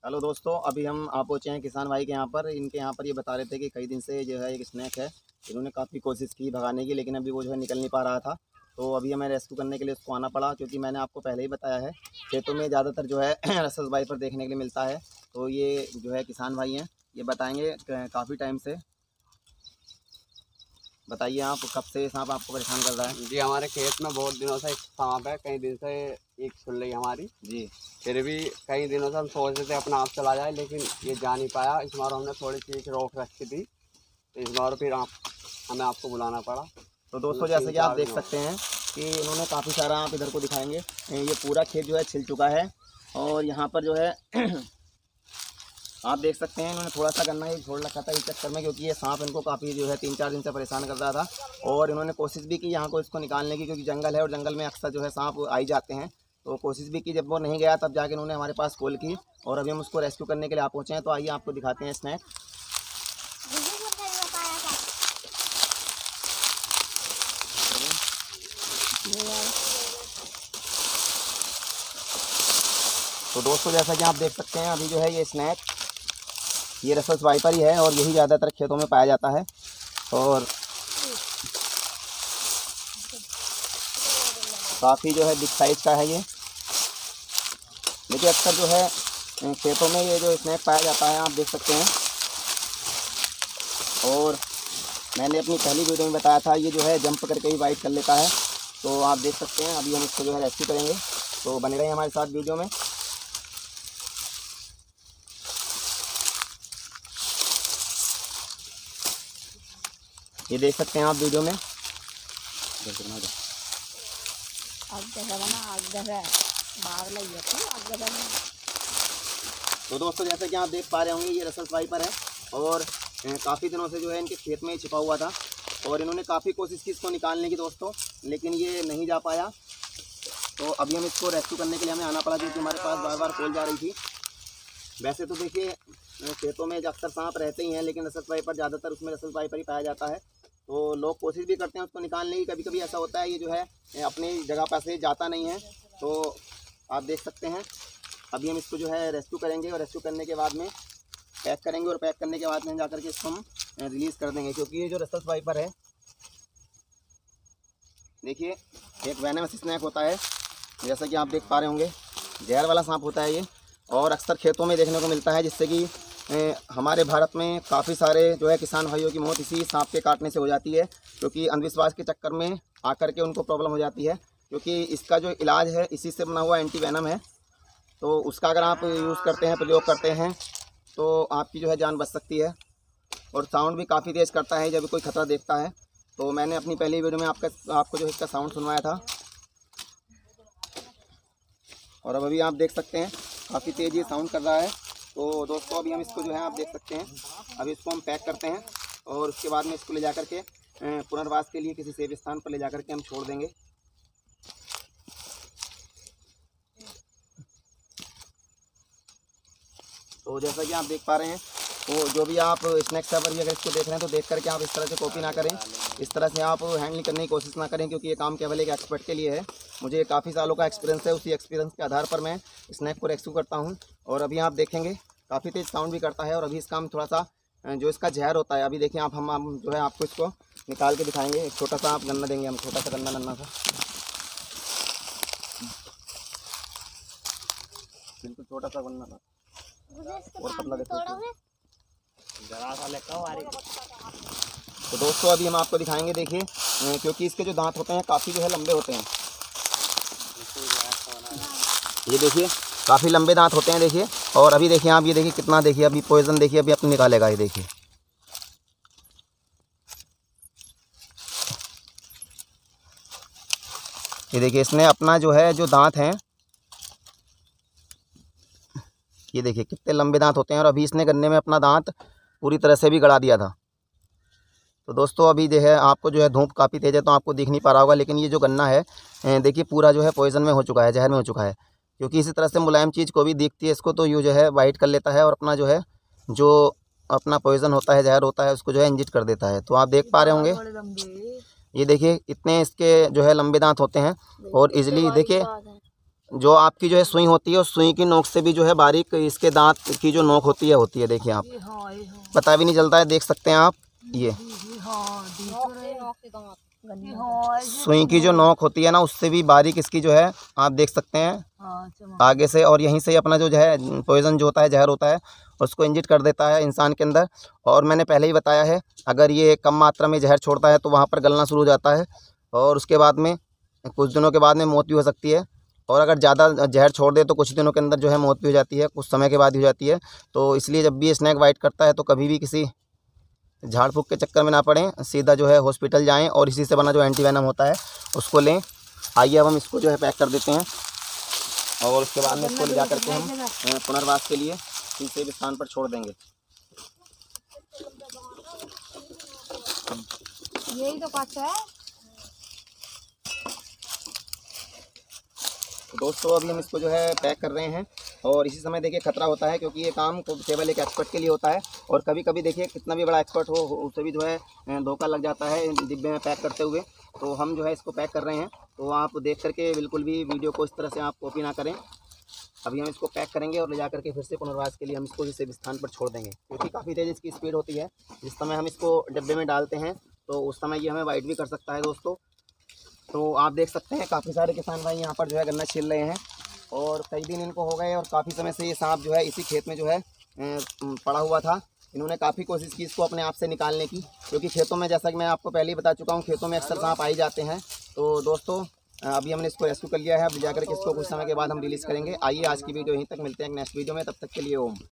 Hello दोस्तों, अभी हम आप पहुँचे हैं किसान भाई के यहाँ पर। इनके यहाँ पर ये बता रहे थे कि कई दिन से जो है एक स्नैक है, इन्होंने काफ़ी कोशिश की भगाने की, लेकिन अभी वो जो है निकल नहीं पा रहा था। तो अभी हमें रेस्क्यू करने के लिए उसको आना पड़ा, क्योंकि मैंने आपको पहले ही बताया है खेतों में ज़्यादातर जो है रसस वाइपर देखने के लिए मिलता है। तो ये जो है किसान भाई हैं, ये बताएँगे काफ़ी टाइम से। बताइए आप, कब से ये सांप आपको परेशान कर रहा है? जी, हमारे खेत में बहुत दिनों से एक सांप है। कई दिन से एक सुन रही हमारी। जी। फिर भी कई दिनों से हम सोच रहे थे अपना आप चला जाए, लेकिन ये जा नहीं पाया। इस बार हमने थोड़ी चीज रोक रखी थी, तो इस बार फिर हमें आपको बुलाना पड़ा। तो दोस्तों, जैसे कि आप देख सकते हैं कि इन्होंने काफ़ी सारा, आप इधर को दिखाएंगे, ये पूरा खेत जो है छिल चुका है। और यहाँ पर जो है आप देख सकते हैं, इन्होंने थोड़ा सा गन्ना ही छोड़ रखा था इस चक्कर में, क्योंकि ये सांप इनको काफ़ी जो है 3-4 दिन से परेशान कर रहा था। और इन्होंने कोशिश भी की यहाँ को इसको निकालने की, क्योंकि जंगल है और जंगल में अक्सर जो है सांप आ ही जाते हैं। तो कोशिश भी की, जब वो नहीं गया तब जाके इन्होंने हमारे पास कॉल की, और अभी हम उसको रेस्क्यू करने के लिए आप पहुँचे हैं। तो आइए आपको दिखाते हैं स्नैक। तो दोस्तों, जैसा कि आप देख सकते हैं, अभी जो है ये स्नैक, ये रसस वाइपर ही है, और यही ज़्यादातर खेतों में पाया जाता है। और काफ़ी जो है बिग साइज का है ये। देखिए, अक्सर जो है खेतों में ये जो स्नैक पाया जाता है, आप देख सकते हैं। और मैंने अपनी पहली वीडियो में बताया था, ये जो है जंप करके ही बाइट कर लेता है। तो आप देख सकते हैं, अभी हम इसको जो है रेस्क्यू करेंगे। तो बने रहे हमारे साथ वीडियो में। ये देख सकते हैं आप वीडियो में। तो दोस्तों, जैसे कि आप देख पा रहे होंगे, ये रसल वाइपर है, और काफ़ी दिनों से जो है इनके खेत में ही छिपा हुआ था। और इन्होंने काफ़ी कोशिश की इसको निकालने की दोस्तों, लेकिन ये नहीं जा पाया। तो अभी हम इसको रेस्क्यू करने के लिए हमें आना पड़ा, क्योंकि हमारे पास बार बार कॉल जा रही थी। वैसे तो देखिए, खेतों में अक्सर सांप रहते ही हैं, लेकिन रसल वाइपर ज़्यादातर, उसमें रसल वाइपर ही पाया जाता है। तो लोग कोशिश भी करते हैं उसको निकालने की। कभी कभी ऐसा होता है, ये जो है अपनी जगह पर से जाता नहीं है। तो आप देख सकते हैं, अभी हम इसको जो है रेस्क्यू करेंगे, और रेस्क्यू करने के बाद में पैक करेंगे, और पैक करने के बाद में जाकर के इसको हम रिलीज़ कर देंगे। क्योंकि ये जो रसल वाइपर है, देखिए, एक वेनेमस स्नैक होता है, जैसा कि आप देख पा रहे होंगे। जहर वाला सांप होता है ये, और अक्सर खेतों में देखने को मिलता है, जिससे कि हमारे भारत में काफ़ी सारे जो है किसान भाइयों की मौत इसी सांप के काटने से हो जाती है। क्योंकि अंधविश्वास के चक्कर में आकर के उनको प्रॉब्लम हो जाती है। क्योंकि इसका जो इलाज है, इसी से बना हुआ एंटी वेनम है। तो उसका अगर आप यूज़ करते हैं, प्रयोग करते हैं, तो आपकी जो है जान बच सकती है। और साउंड भी काफ़ी तेज़ करता है जब कोई खतरा देखता है। तो मैंने अपनी पहली वीडियो में आपको जो इसका साउंड सुनवाया था। और अब अभी आप देख सकते हैं, काफ़ी तेज़ ये साउंड कर रहा है। तो दोस्तों, अभी हम इसको जो है आप देख सकते हैं, अभी इसको हम पैक करते हैं, और उसके बाद में इसको ले जा करके पुनर्वास के लिए किसी सेफ स्थान पर ले जा करके हम छोड़ देंगे। तो जैसा कि आप देख पा रहे हैं, तो जो भी आप स्नैक सेवर भी अगर इसको देख रहे हैं, तो देख करके आप इस तरह से कॉपी ना करें, इस तरह से आप हैंडलिंग करने की कोशिश ना करें, क्योंकि ये काम केवल एक एक्सपर्ट के लिए है। मुझे काफ़ी सालों का एक्सपीरियंस है, उसी एक्सपीरियंस के आधार पर मैं स्नैक को रेस्क्यू करता हूँ। और अभी आप देखेंगे, काफ़ी तेज़ साउंड भी करता है। और अभी इसका हम थोड़ा सा जो इसका जहर होता है, अभी देखिए आप, हम जो है आपको इसको निकाल के दिखाएँगे। एक छोटा सा आप गन्ना देंगे, हम छोटा सा गन्ना, नन्ना सा, बिल्कुल छोटा सा गन्ना था, और पतला देखो। तो दोस्तों, अभी हम आपको दिखाएंगे। देखिए, क्योंकि इसके जो दांत होते हैं काफ़ी जो है लंबे होते हैं। ये देखिए, काफ़ी लंबे दांत होते हैं, देखिए। और अभी देखिए आप, ये देखिए कितना, देखिए अभी पॉइजन देखिए अभी अपने निकालेगा। ये देखिए, ये देखिए, इसने अपना जो है जो दांत हैं, ये देखिए कितने लंबे दांत होते हैं। और अभी इसने गन्ने में अपना दांत पूरी तरह से भी गड़ा दिया था। तो दोस्तों, अभी जो है आपको जो है धूप काफ़ी तेज़ है, तो आपको दिख नहीं पा रहा होगा, लेकिन ये जो गन्ना है, देखिए पूरा जो है पॉइजन में हो चुका है, जहर में हो चुका है। क्योंकि इसी तरह से मुलायम चीज़ को भी दिखती है इसको, तो ये जो है बाइट कर लेता है, और अपना जो है जो अपना पॉइजन होता है, जहर होता है, उसको जो है इंजेक्ट कर देता है। तो आप देख पा रहे होंगे, ये देखिए इतने इसके जो है लंबे दांत होते हैं। और इजली देखिए, जो आपकी जो है सुई होती है, उस सुई की नोक से भी जो है बारीक इसके दांत की जो नोक होती है देखिए आप, पता भी नहीं चलता है, देख सकते हैं आप। ये सुई की जो नोक होती है ना, उससे भी बारीक इसकी जो है आप देख सकते हैं आगे से, और यहीं से अपना जो है पॉइजन जो होता है, जहर होता है, उसको इंजेक्ट कर देता है इंसान के अंदर। और मैंने पहले ही बताया है, अगर ये कम मात्रा में जहर छोड़ता है तो वहाँ पर गलना शुरू हो जाता है, और उसके बाद में कुछ दिनों के बाद में मौत भी हो सकती है। और अगर ज़्यादा जहर छोड़ दे तो कुछ दिनों के अंदर जो है मौत भी हो जाती है, कुछ समय के बाद ही हो जाती है। तो इसलिए जब भी ये स्नेक बाइट करता है तो कभी भी किसी झाड़ फूँक के चक्कर में ना पड़ें, सीधा जो है हॉस्पिटल जाएं और इसी से बना जो एंटीवेनम होता है उसको लें। आइए अब हम इसको जो है पैक कर देते हैं, और उसके बाद में इसको ले जा करके हम पुनर्वास के लिए किसी भी स्थान पर छोड़ देंगे। यही तो कच्चा है। दोस्तों अभी हम इसको जो है पैक कर रहे हैं, और इसी समय देखिए खतरा होता है, क्योंकि ये काम केवल एक एक्सपर्ट के लिए होता है, और कभी कभी देखिए कितना भी बड़ा एक्सपर्ट हो उसे भी जो है धोखा लग जाता है डिब्बे में पैक करते हुए। तो हम जो है इसको पैक कर रहे हैं, तो आप देख करके बिल्कुल भी वीडियो को इस तरह से आप कॉपी ना करें। अभी हम इसको पैक करेंगे और ले जा करके फिर से पुनर्वास के लिए हम इसको किसी भी स्थान पर छोड़ देंगे, क्योंकि काफ़ी तेज़ इसकी स्पीड होती है। जिस समय हम इसको डिब्बे में डालते हैं तो उस समय ये हमें बाइट भी कर सकता है दोस्तों। तो आप देख सकते हैं काफ़ी सारे किसान भाई यहाँ पर जो है गन्ना छील रहे हैं, और कई दिन इनको हो गए, और काफ़ी समय से ये सांप जो है इसी खेत में जो है पड़ा हुआ था। इन्होंने काफ़ी कोशिश की इसको अपने आप से निकालने की, क्योंकि खेतों में, जैसा कि मैं आपको पहले ही बता चुका हूँ, खेतों में अक्सर सांप आ ही जाते हैं। तो दोस्तों अभी हमने इसको रेस्क्यू कर लिया है, अब ले जाकर के इसको कुछ समय के बाद हम रिलीज़ करेंगे। आइए आज की वीडियो यहीं तक, मिलते हैं नेक्स्ट वीडियो में, तब तक के लिए ओम।